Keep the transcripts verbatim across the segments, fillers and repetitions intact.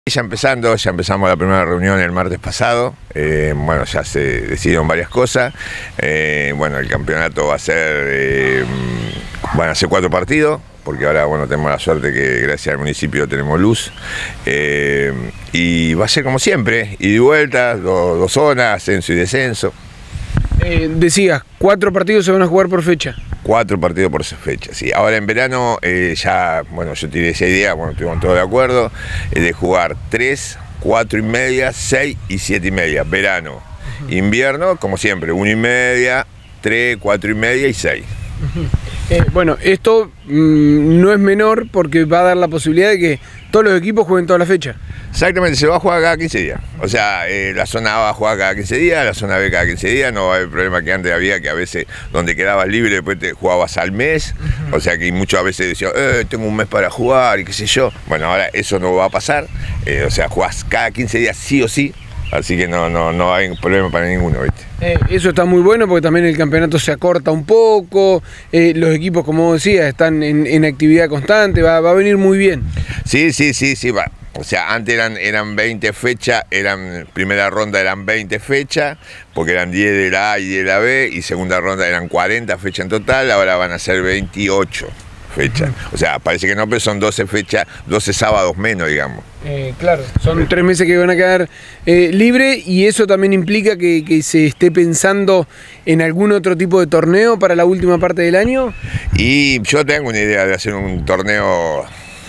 Ya empezando, ya empezamos la primera reunión el martes pasado, eh, bueno, ya se decidieron varias cosas, eh, bueno, el campeonato va a ser, eh, van a ser cuatro partidos, porque ahora, bueno, tenemos la suerte que gracias al municipio tenemos luz, eh, y va a ser como siempre, ida y vuelta, dos, dos zonas, ascenso y descenso. Eh, decías, cuatro partidos se van a jugar por fecha. Cuatro partidos por fecha, sí. Ahora en verano eh, ya, bueno, yo tiré esa idea, bueno, estuvimos todos de acuerdo, eh, de jugar tres, cuatro y media, seis y siete y media. Verano. Uh-huh. Invierno, como siempre, una y media, tres, cuatro y media y seis. Uh-huh. eh, bueno, esto mmm, no es menor porque va a dar la posibilidad de que todos los equipos jueguen toda la fecha. Exactamente, se va a jugar cada quince días. O sea, eh, la zona A va a jugar cada quince días, la zona B cada quince días. No va a haber problema que antes había, que a veces donde quedabas libre después te jugabas al mes. Uh-huh. O sea que muchas veces decías, eh, tengo un mes para jugar y qué sé yo. Bueno, ahora eso no va a pasar. Eh, o sea, jugás cada quince días sí o sí. Así que no, no, no hay problema para ninguno, ¿viste? Eh, eso está muy bueno porque también el campeonato se acorta un poco, eh, los equipos, como decía, están en, en actividad constante, va, va a venir muy bien. Sí, sí, sí, sí, va. O sea, antes eran, eran veinte fechas, eran, primera ronda eran veinte fechas, porque eran diez de la A y diez de la B, y segunda ronda eran cuarenta fechas en total, ahora van a ser veintiocho fechas. O sea, parece que no, pero son doce fechas, doce sábados menos, digamos. Eh, claro, son tres meses que van a quedar eh, libres, y eso también implica que, que se esté pensando en algún otro tipo de torneo para la última parte del año. Y yo tengo una idea de hacer un torneo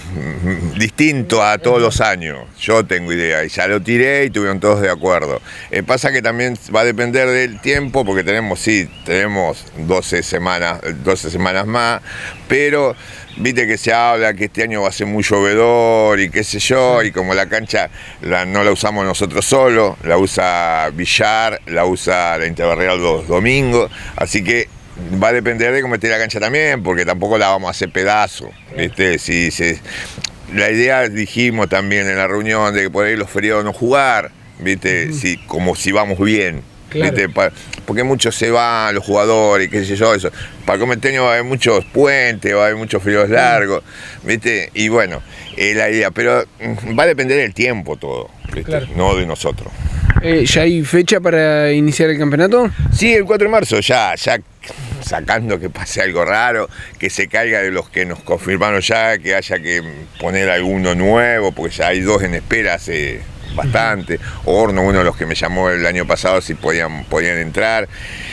distinto a todos los años. Yo tengo idea y ya lo tiré y estuvieron todos de acuerdo. Eh, pasa que también va a depender del tiempo, porque tenemos, sí, tenemos doce semanas, doce semanas más, pero viste que se habla que este año va a ser muy llovedor y qué sé yo, y como la cancha la, no la usamos nosotros solos, la usa Villar, la usa la Interbarrial los domingos, así que va a depender de cómo esté la cancha también, porque tampoco la vamos a hacer pedazo, ¿viste? Si, si, la idea, dijimos también en la reunión, de que por ahí los feriados no jugar, ¿viste? Uh-huh. Si, como si vamos bien, claro. ¿Viste? Porque muchos se van, los jugadores, qué sé yo, eso. Para Cometeño va a haber muchos puentes, va a haber muchos feriados largos, ¿viste? Y bueno, eh, la idea, pero va a depender del tiempo todo, ¿viste? Claro. No de nosotros. Eh, ¿Ya hay fecha para iniciar el campeonato? Sí, el cuatro de marzo, ya, ya sacando que pase algo raro, que se caiga de los que nos confirmaron ya, que haya que poner alguno nuevo, porque ya hay dos en espera hace bastante. Horno, uno de los que me llamó el año pasado si podían, podían entrar.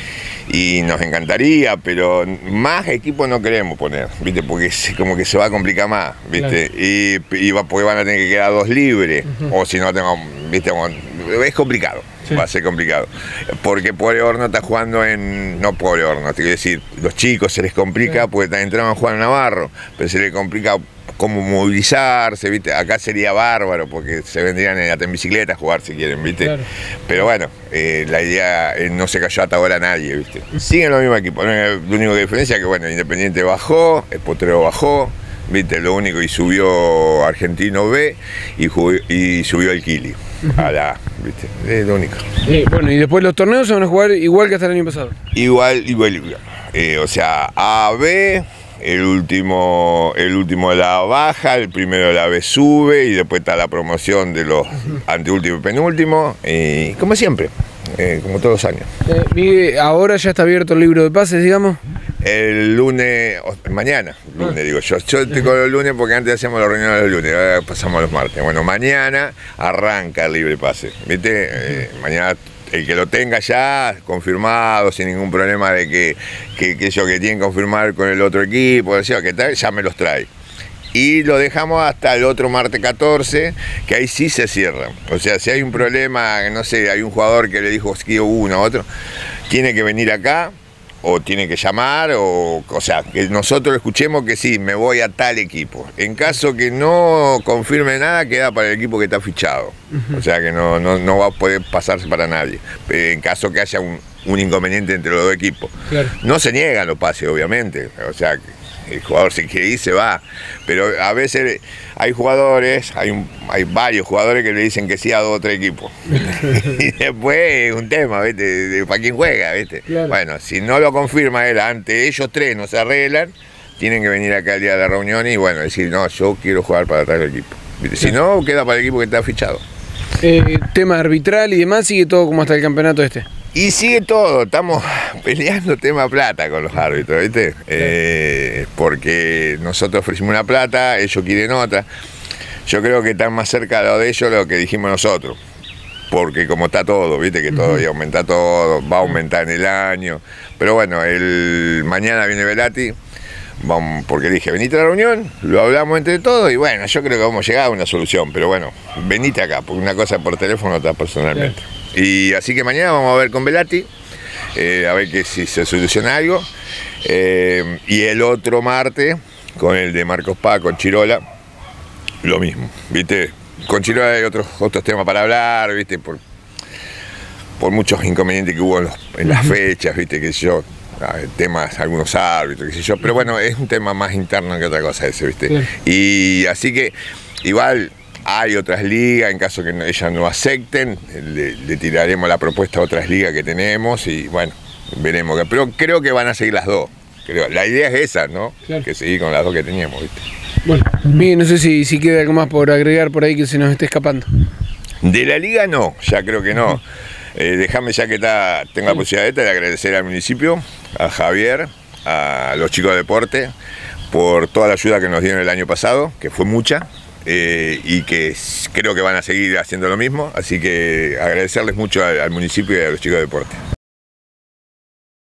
Y nos encantaría, pero más equipos no queremos poner, ¿viste? Porque como que se va a complicar más, ¿viste? Claro. Y, y va, porque van a tener que quedar dos libres, uh-huh. O si no, tengo, ¿viste? Es complicado, sí. Va a ser complicado. Porque Pobre Horno está jugando en... No Pobre Horno, te quiero decir, los chicos se les complica, sí. Porque están entrando a jugar en Navarro, pero se les complica cómo movilizarse, ¿viste? Acá sería bárbaro, porque se vendrían hasta en bicicleta a jugar si quieren, ¿viste? Claro. Pero bueno, eh, la idea eh, no se cayó hasta ahora nadie, ¿viste? Siguen los mismos equipos, lo único que diferencia es que, bueno, Independiente bajó, el Potrero bajó, ¿viste? Lo único, y subió Argentino B y, jugué, y subió el Kili a la A, ¿viste? Es lo único. Eh, bueno, y después los torneos se van a jugar igual que hasta el año pasado. Igual, igual, igual. Eh, o sea, A, B... El último, el último de la baja, el primero de la B sube, y después está la promoción de los uh-huh. anteúltimo y penúltimo, y como siempre, eh, como todos los años. Eh, Miguel, ¿ahora ya está abierto el libro de pases, digamos? El lunes, mañana, lunes ah. digo yo, yo estoy con los lunes porque antes hacíamos la reunión los lunes, ahora pasamos los martes. Bueno, mañana arranca el libre pase, ¿viste? Eh, mañana el que lo tenga ya confirmado, sin ningún problema de que, que, que yo que tienen que confirmar con el otro equipo, decía, que tal, ya me los trae. Y lo dejamos hasta el otro martes catorce, que ahí sí se cierran. O sea, si hay un problema, no sé, hay un jugador que le dijo que uno a otro, tiene que venir acá, o tiene que llamar, o, o sea, que nosotros escuchemos que sí, me voy a tal equipo. En caso que no confirme nada, queda para el equipo que está fichado. Uh-huh. O sea que no, no, no va a poder pasarse para nadie. En caso que haya un, un inconveniente entre los dos equipos. Claro. No se niegan los pases, obviamente. O sea, el jugador si quiere ir se va, pero a veces hay jugadores, hay, un, hay varios jugadores que le dicen que sí a dos o tres equipos. Y después es un tema, ¿viste? De, de, ¿para quién juega? ¿Viste? Claro. Bueno, si no lo confirma él, ante ellos tres no se arreglan, tienen que venir acá el día de la reunión y bueno, decir, no, yo quiero jugar para tal equipo. ¿viste? Si no, queda para el equipo que está fichado. Eh, tema arbitral y demás, sigue todo como hasta el campeonato este. Y sigue todo, estamos peleando tema plata con los árbitros, ¿viste? Eh, porque nosotros ofrecimos una plata, ellos quieren otra. Yo creo que están más cerca de lo de ellos de lo que dijimos nosotros. Porque como está todo, ¿viste? Que todo, y aumenta todo, va a aumentar en el año. Pero bueno, el mañana viene Velati, vamos, porque dije, venite a la reunión, lo hablamos entre todos y bueno, yo creo que vamos a llegar a una solución. Pero bueno, venite acá, porque una cosa por teléfono, otra personalmente. Claro. Y así que mañana vamos a ver con Velati, eh, a ver que si se soluciona algo. Eh, y el otro martes, con el de Marcos Paz, con Chirola, lo mismo, ¿viste? Con Chirola hay otros, otros temas para hablar, ¿viste? Por, por muchos inconvenientes que hubo en, los, en las fechas, ¿viste? Que yo, temas, algunos árbitros, qué sé yo. Pero bueno, es un tema más interno que otra cosa ese, ¿viste? Claro. Y así que, igual... Hay otras ligas, en caso que ellas no acepten, le, le tiraremos la propuesta a otras ligas que tenemos y bueno, veremos. Pero creo que van a seguir las dos. Creo. La idea es esa, ¿no? Claro. Que seguir con las dos que teníamos, ¿viste? Bueno, bien, no sé si, si queda algo más por agregar por ahí que se nos esté escapando. De la liga no, ya creo que no. Eh, Déjame ya que está, tengo la posibilidad de agradecer al municipio, a Javier, a los chicos de deporte, por toda la ayuda que nos dieron el año pasado, que fue mucha. Eh, y que creo que van a seguir haciendo lo mismo, así que agradecerles mucho al, al municipio y a los chicos de deporte.